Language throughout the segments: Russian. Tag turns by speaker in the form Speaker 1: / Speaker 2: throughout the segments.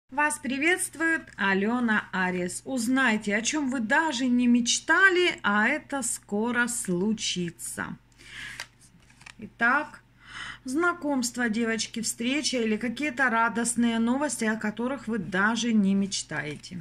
Speaker 1: Вас приветствует Алена Арис. Узнайте, о чем вы даже не мечтали, а это скоро случится. Итак, знакомство, девочки, встреча или какие-то радостные новости, о которых вы даже не мечтаете.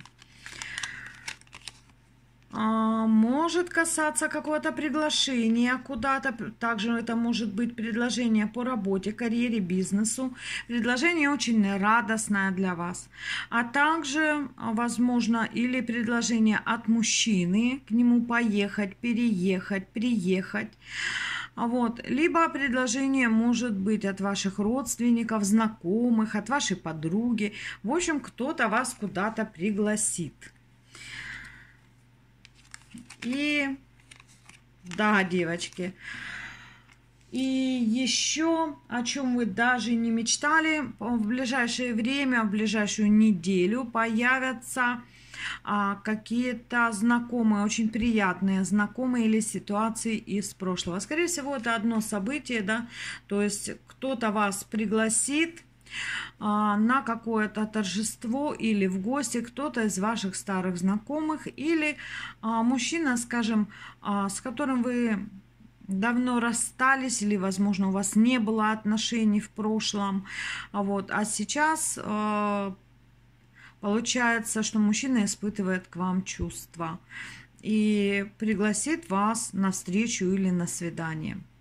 Speaker 1: Может касаться какого-то приглашения куда-то. Также это может быть предложение по работе, карьере, бизнесу. Предложение очень радостное для вас. А также, возможно, или предложение от мужчины, к нему поехать, переехать, приехать. Вот. Либо предложение может быть от ваших родственников, знакомых, от вашей подруги. В общем, кто-то вас куда-то пригласит. И да, девочки, и еще о чем вы даже не мечтали, в ближайшее время, в ближайшую неделю появятся какие-то знакомые, очень приятные знакомые или ситуации из прошлого. Скорее всего, это одно событие, да, то есть кто-то вас пригласит на какое-то торжество или в гости, кто-то из ваших старых знакомых или мужчина, скажем, с которым вы давно расстались или, возможно, у вас не было отношений в прошлом, вот, а сейчас получается, что мужчина испытывает к вам чувства и пригласит вас на встречу или на свидание.